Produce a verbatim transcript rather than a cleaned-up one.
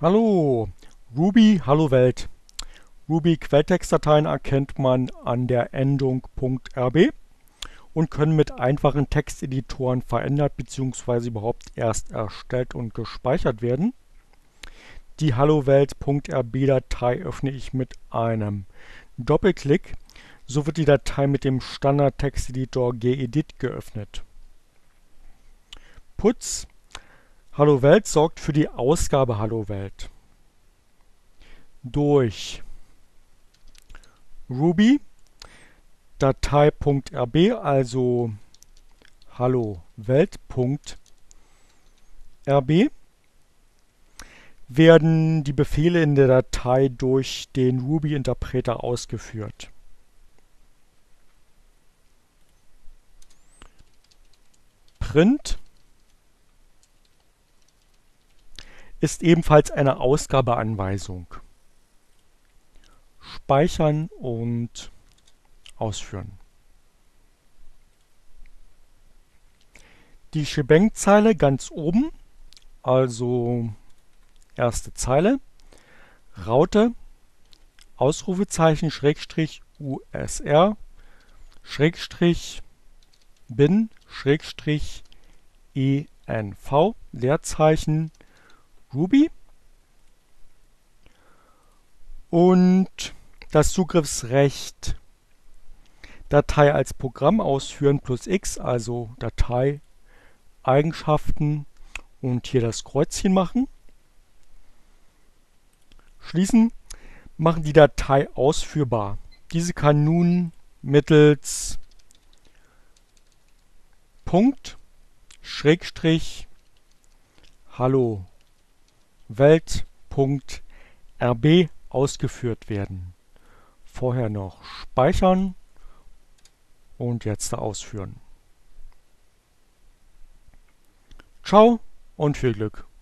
Hallo, Ruby, hallo Welt. Ruby-Quelltextdateien erkennt man an der Endung .rb und können mit einfachen Texteditoren verändert bzw. überhaupt erst erstellt und gespeichert werden. Die Hallo Welt.rb-Datei öffne ich mit einem Doppelklick. So wird die Datei mit dem Standard-Texteditor gedit geöffnet. Putz Hallo Welt sorgt für die Ausgabe Hallo Welt. Durch Ruby Datei.rb, also Hallo Welt.rb, werden die Befehle in der Datei durch den Ruby-Interpreter ausgeführt. Print ist ebenfalls eine Ausgabeanweisung. Speichern und ausführen. Die Shebang-Zeile ganz oben, also erste Zeile, Raute, Ausrufezeichen, Schrägstrich, U S R, Schrägstrich, bin, Schrägstrich, E N V, Leerzeichen, Ruby und das Zugriffsrecht Datei als Programm ausführen plus X, also Datei, Eigenschaften und hier das Kreuzchen machen. Schließen, machen die Datei ausführbar. Diese kann nun mittels Punkt, Schrägstrich, Hallo Welt.rb ausgeführt werden. Vorher noch speichern und jetzt ausführen. Ciao und viel Glück!